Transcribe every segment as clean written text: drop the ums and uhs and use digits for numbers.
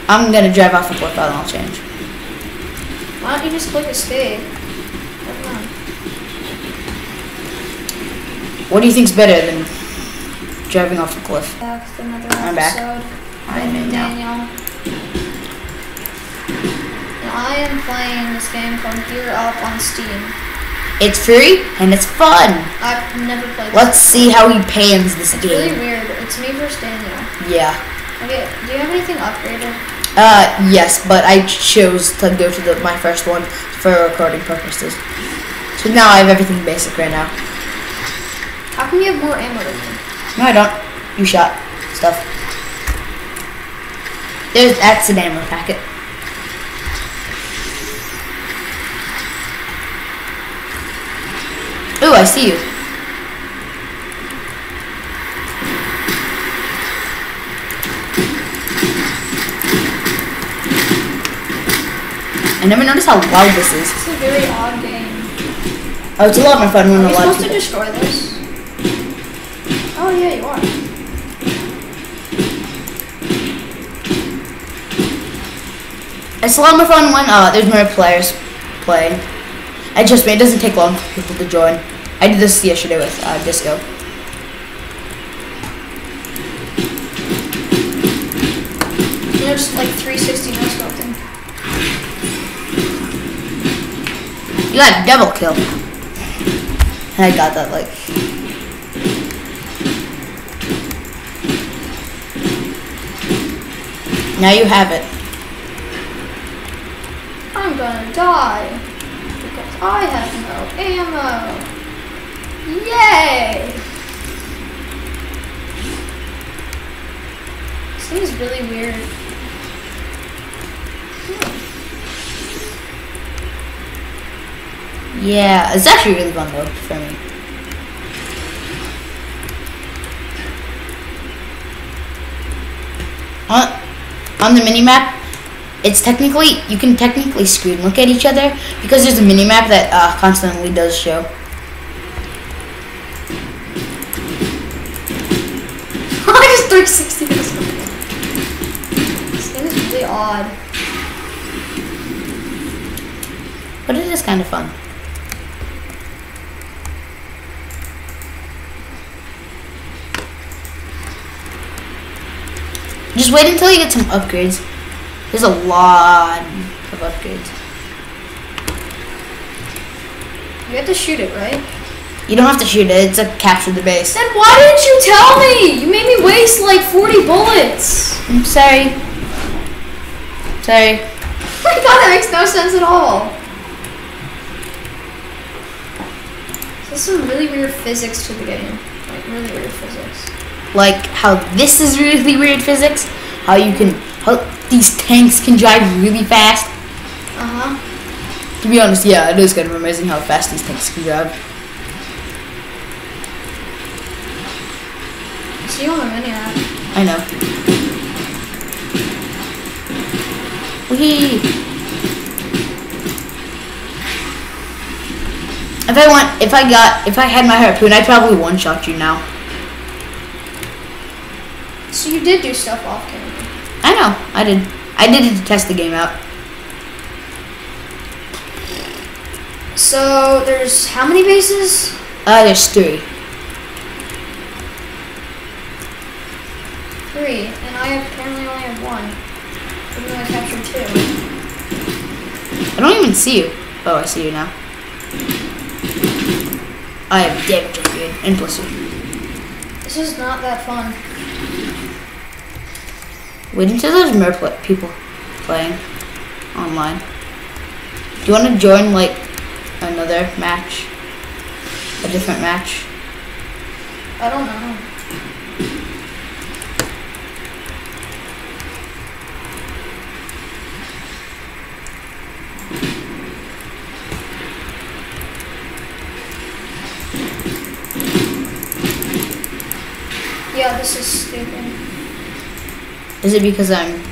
I'm gonna drive off the cliff and I'll change. Why don't you just click escape? Never mind. What do you think's better than driving off the cliff? Back to another I'm back. episode. I'm in now. Daniel. And I am playing this game called Gear Up on Steam. It's free and it's fun. I've never played this. Let's see how he pans this It's really game. weird. It's me versus Daniel. Yeah. Okay, do you have anything upgraded? Yes, but I chose to go to my first one for recording purposes. So now I have everything basic right now. How come you have more ammo than me? No, I don't. You shot stuff. That's an ammo packet. Ooh, I see you. I never noticed how loud this is. It's a very odd game. Oh, it's a lot more fun when Are a we lot of supposed to people. destroy this? Oh yeah, you are. It's a lot more fun when there's more players playing. And trust me, it doesn't take long for people to join. I did this yesterday with Disco. You know, just like 360 no scoping. You got a double kill. And I got that like. Now you have it. I'm gonna die because I have no ammo. Yay! This thing is really weird. Yeah, it's actually really fun though for me. On the minimap, it's technically, you can technically screen look at each other because there's a minimap that constantly does show. I just 360 this one. This thing is really odd. But it is kind of fun. Just wait until you get some upgrades. There's a lot of upgrades. You have to shoot it, right? You don't have to shoot it, it's a capture the base. Then why didn't you tell me? You made me waste like 40 bullets. I'm sorry. Sorry. Oh my god, that makes no sense at all. There's some really weird physics to the game. Like, really weird physics. Like how this is really weird physics. How these tanks can drive really fast. Uh-huh. To be honest, yeah, it is kind of amazing how fast these tanks can drive. See you on the mini-map. I know. Whee! If I had my harpoon, I'd probably one-shot you now. So you did do stuff off camera. I know, I did. I did it to test the game out. So there's how many bases? There's 3. 3, and I apparently only have 1. Even though I captured 2. I don't even see you. Oh, I see you now. I have damage upgrade and blizzard. This is not that fun. Wait until there's more people playing online. Do you want to join like another match? A different match? I don't know. Yeah, this is stupid. Is it because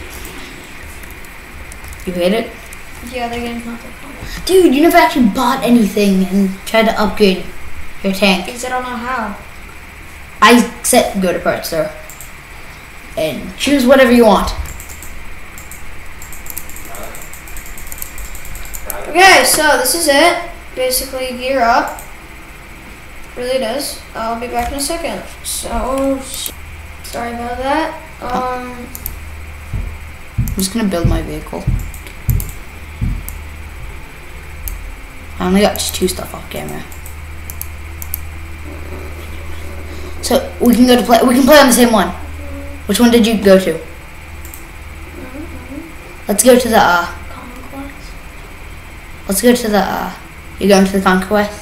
you hate it? Yeah, the game's not that fun. Dude, you never actually bought anything and tried to upgrade your tank. Because I don't know how. I said go to parts store and choose whatever you want. Okay, so this is it. Basically, gear up. Really does. I'll be back in a second. So, sorry about that. I'm just gonna build my vehicle. I only got just 2 stuff off camera. So we can go to play. We can play on the same one. Which one did you go to? Let's go to the Conquest. Let's go to the you're going to the Conquest?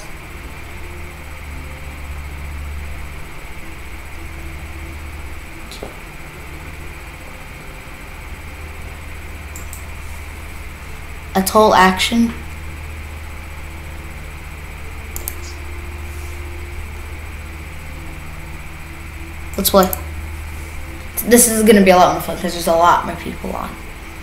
Atoll action. Let's play. This is gonna be a lot more fun because there's a lot more people on.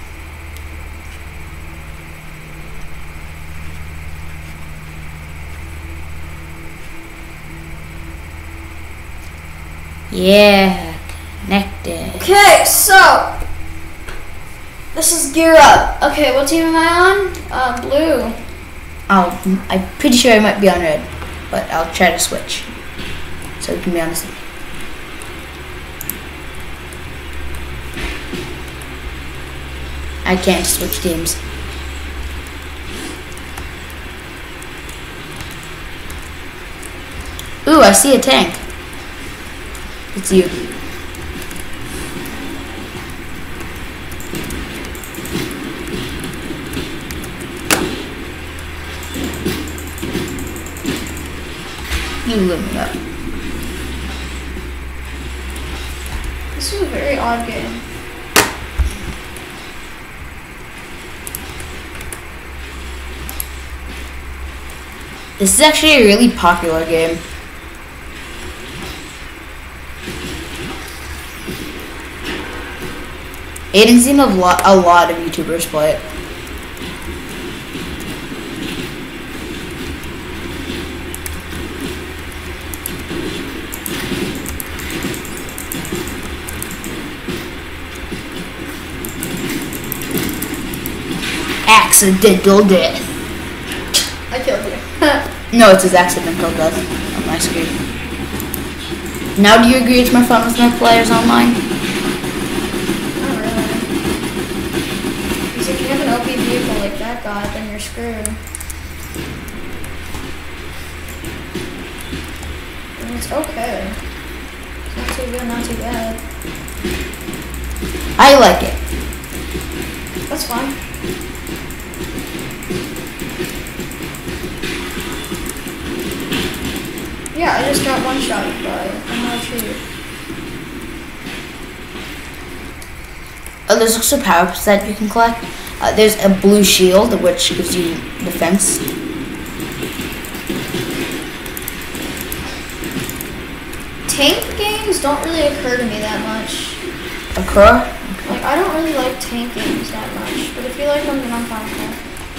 Yeah, connected. Okay, so this is gear up. Okay, what team am I on? Blue. Oh, I'm pretty sure I might be on red, but I'll try to switch so we can be on the same. I can't switch teams. Ooh, I see a tank. It's you. You lit me up. This is a very odd game. This is actually a really popular game. Aiden's seen a lot of YouTubers play it. Accidental death. I killed you. No, it's his accidental death on my screen. Now do you agree it's more fun with more players online? Not really. Because if you have an OP vehicle like that guy, then you're screwed. And it's okay. It's not too good, not too bad. I like it. That's fine. Yeah, I just got one shot by another tree. There's also power-ups that you can collect. There's a blue shield, which gives you defense. Tank games don't really occur to me that much. Occur? Like, I don't really like tank games that much. But if you like them, then I'm fine with that.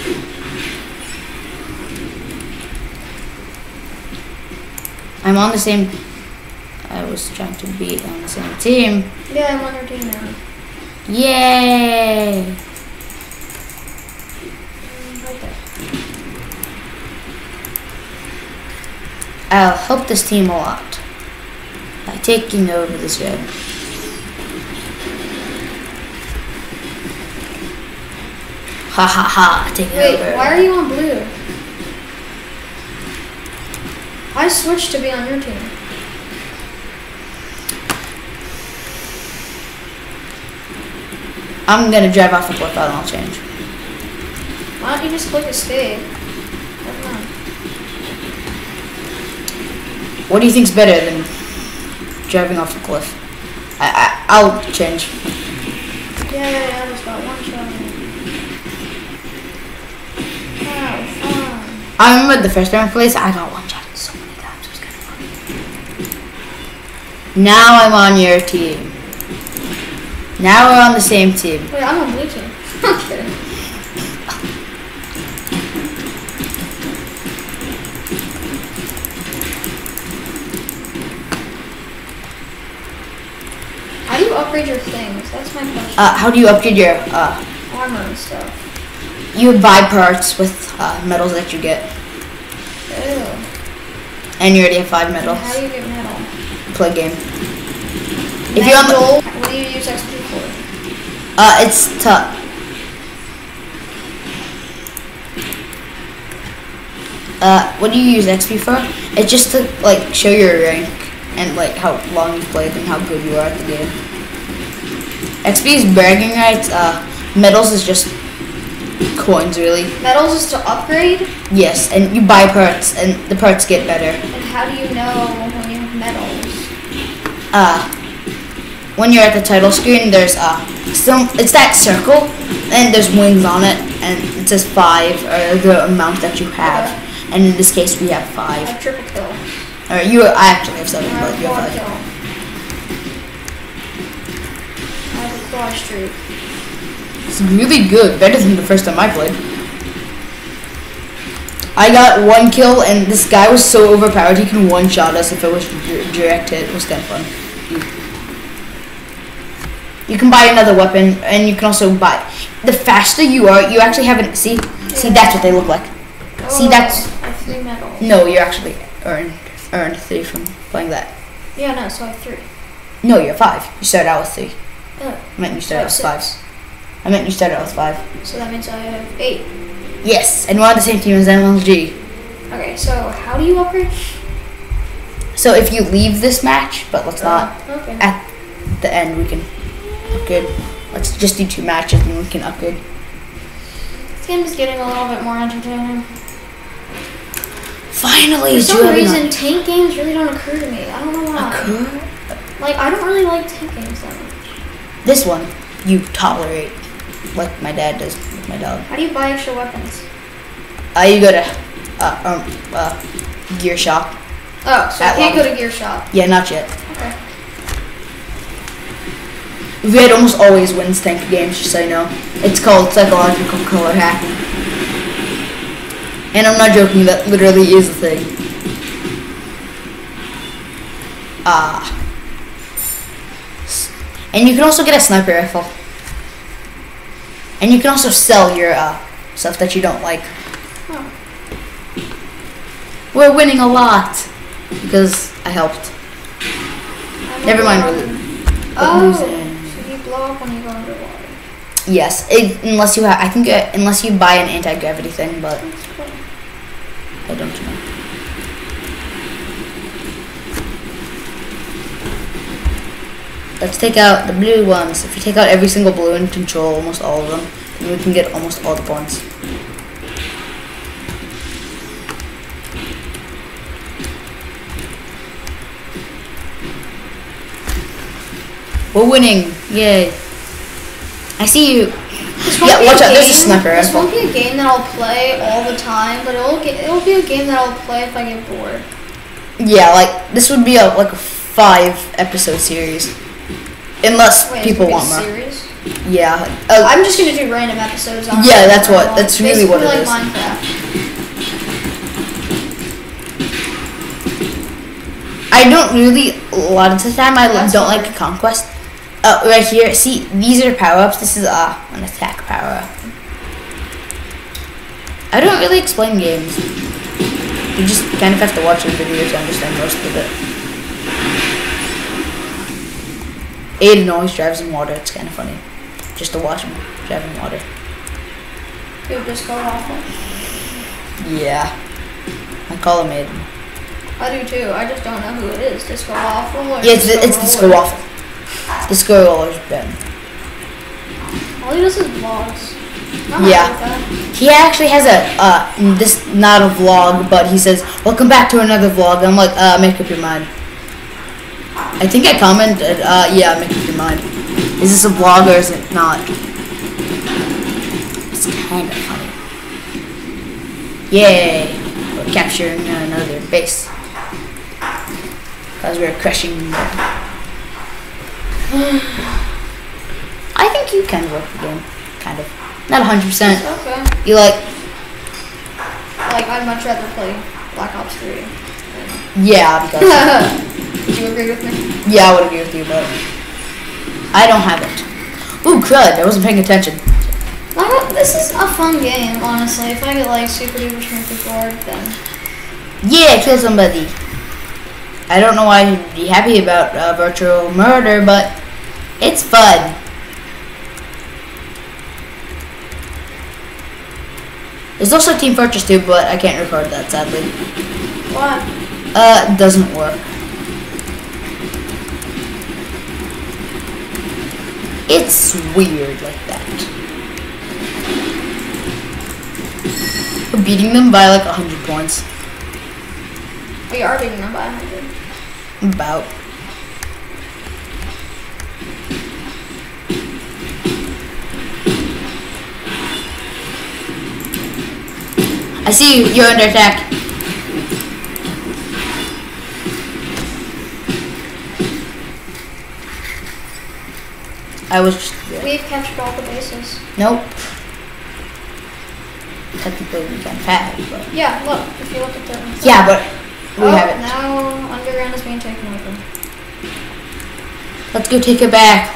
I'm on the same. I was trying to be on the same team. Yeah, I'm on your team now. Yay! Right there. I'll help this team a lot by taking over this road. Ha ha ha! Take Wait, over. why are you on blue? I switched to be on your team. I'm gonna drive off a cliff and I'll change. Why don't you just click escape? Come on. What do you think's better than driving off a cliff? I'll change. Yeah, I just got one shot. Wow, fun. I remember the first time I played, I got one shot so many times. It was kind of fun. Now I'm on your team. Now we're on the same team. Wait, I'm on blue team. I'm kidding. How do you upgrade your things? That's my question. How do you upgrade your Armor and stuff. You buy parts with medals that you get. Ew. And you already have 5 medals. How do you get medal? Play game. If you're on the, what do you use XP for? it's tough. What do you use XP for? It's just to like show your rank and like how long you've played and how good you are at the game. XP is bragging rights. Medals is just coins, really. Medals is to upgrade? Yes, and you buy parts, and the parts get better. And how do you know when you have medals? When you're at the title screen, there's it's that circle, and there's wings on it, and it says 5, or the amount that you have. Okay. And in this case, we have 5. I have triple kill. Or I actually have 7, but you have 5. Kill. I have a quad streak. It's really good, better than the first time I played. I got 1 kill, and this guy was so overpowered he can one-shot us if it was direct hit. It was kind of fun. You can buy another weapon, and you can also buy. The faster you are, you actually have an see that's what they look like. Oh, See that's I have 3 medals. no, you actually earned 3 from playing that. Yeah, no, so I have 3. No, you're 5. You started out with 3. Oh, I meant you started out with so 5. I meant you started out with 5. so that means I have 8. Yes, and we're on the same team as MLG. Okay, so how do you upgrade? So if you leave this match, but let's not. Okay. At the end, we can upgrade. Let's just do 2 matches, and we can upgrade. This game is getting a little bit more entertaining. Finally, For some reason, tank games really don't occur to me. I don't know why. Like, I don't really like tank games that much. This one, you tolerate, like my dad does with my dog. How do you buy extra weapons? You go to Gear Shop. Oh, so I can't go to Gear Shop. Yeah, not yet. Okay. Red almost always wins tank games, just so you know. It's called psychological color hacking. And I'm not joking, that literally is a thing. And you can also get a sniper rifle. And you can also sell your stuff that you don't like. Oh. We're winning a lot because I helped. Never mind. Oh, losing. so you blow up when you go underwater. Yes, unless you have, I think unless you buy an anti-gravity thing, but That's cool. I don't know. Let's take out the blue ones. If you take out every single blue and control almost all of them, then we can get almost all the points. We're winning! Yay! I see you. Yeah, watch out! There's a sniper This rifle. won't be a game that I'll play all the time, but it'll be a game that I'll play if I get bored. Yeah, like this would be like a 5-episode series, unless Wait, people it's want gonna more. be a series? Yeah. I'm just gonna do random episodes on. Yeah, that's really what it like is. Minecraft. I don't really. A lot of the time, I That's don't hard. like Conquest. Right here. See, these are power-ups. This is an attack power-up. I don't really explain games. You just kind of have to watch a video to understand most of it. Aiden always drives in water. It's kind of funny, just to watch him drive in water. Dude, Disco Waffle. Yeah, I call him Aiden. I do too. I just don't know who it is. Disco Waffle or Yeah, it's Disco Roller? Waffle. Disco Roller's Ben. All he does is vlogs. I'm Yeah. happy with that. He actually has this not a vlog, but he says, "Welcome back to another vlog." I'm like, make up your mind. I think I commented, yeah, make up your mind. Is this a vlog or is it not? It's kind of funny. Yay! We're capturing another base. Because we're crushing them. I think you can work the game. Kind of. Not 100%. Okay. You like, I'd much rather play Black Ops 3. yeah, because, Would you agree with me? yeah, I would agree with you, but I don't have it. Ooh, crud, I wasn't paying attention. This is a fun game, honestly. If I get like super duper smoky bored, then Yeah, kill somebody. I don't know why you'd be happy about virtual murder, but it's fun. There's also Team Fortress 2, but I can't record that, sadly. what? It doesn't work. It's weird like that. We're beating them by like 100 points. We are beating them by 100. About. I see you. You're under attack. I was just there. We've captured all the bases. Nope. Technically we can't have, but Yeah, look. If you look at the. yeah, but we Oh, have it. now underground is being taken over. Let's go take it back.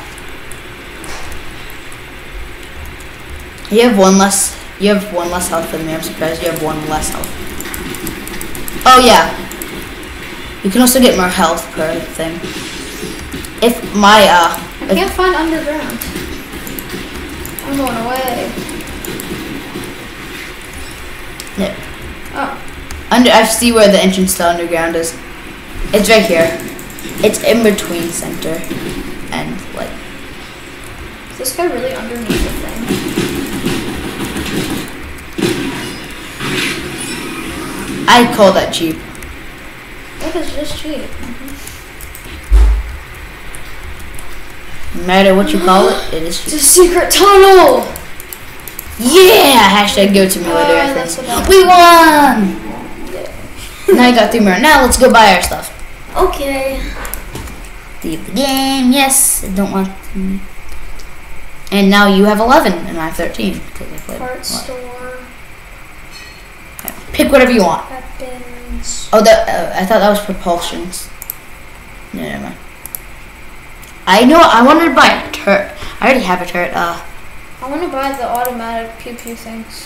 You have one less. You have one less health than me. I'm surprised you have one less health. Oh yeah. You can also get more health per thing. If my I can't find underground. I'm going away. no, Oh, I see where the entrance to underground is. It's right here. It's in between center and like. is this guy really underneath the thing? I call that cheap. That is just cheap. No matter what you call it, it is It's cheap. a secret tunnel! Yeah! Hashtag go to me later. I that's think. the best. We won! Now I got 3 more. Now let's go buy our stuff. Okay. Leave the game. Yes. I don't want. And now you have 11 and I have 13 because I played. Part a lot. store. Pick whatever you want. Weapons. Oh, that I thought that was propulsions. No, never mind. I know. I wanted to buy a turret. I already have a turret. I want to buy the automatic pew pew things.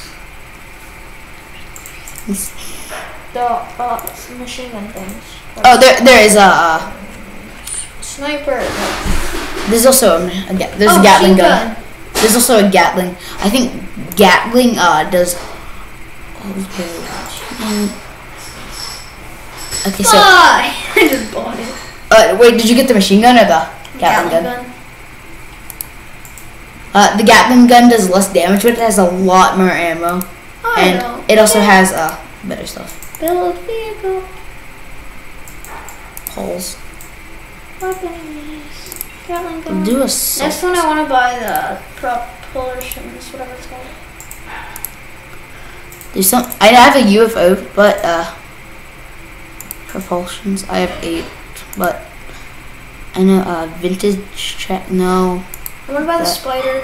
The machine gun things. Oh, there is a. Sniper. There's also there's a Gatling gun. There's also a Gatling. I think Gatling does. Okay, so. I just bought it. Wait, did you get the machine gun or the Gatling gun? The Gatling gun does less damage, but it has a lot more ammo, and it also has better stuff. Build vehicle. Holes. Weapons. Gatling gun. Do a Next one, I want to buy the propulsions, whatever it's called. There's some. I have a UFO, but propulsions. I have 8, but I know vintage check. No. I want to buy the spider.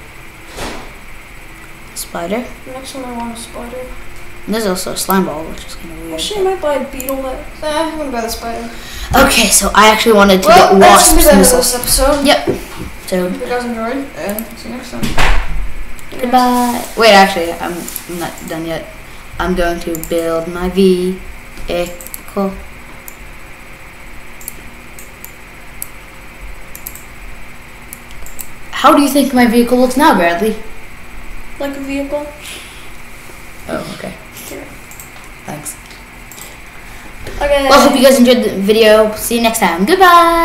Spider. The next one, I want a spider. And there's also a slime ball, which is kind of weird. Actually, I might buy a beetle. But I'm gonna buy the spider. Okay, so I actually wanted to Well, get that's wasps. the end of missiles. this episode. Yep. So Hope you guys enjoyed, and see you next time. goodbye. Wait, actually, I'm not done yet. I'm going to build my vehicle. How do you think my vehicle looks now, Bradley? Like a vehicle. Oh, okay. Thanks. Okay. Well, I hope you guys enjoyed the video. See you next time. Goodbye.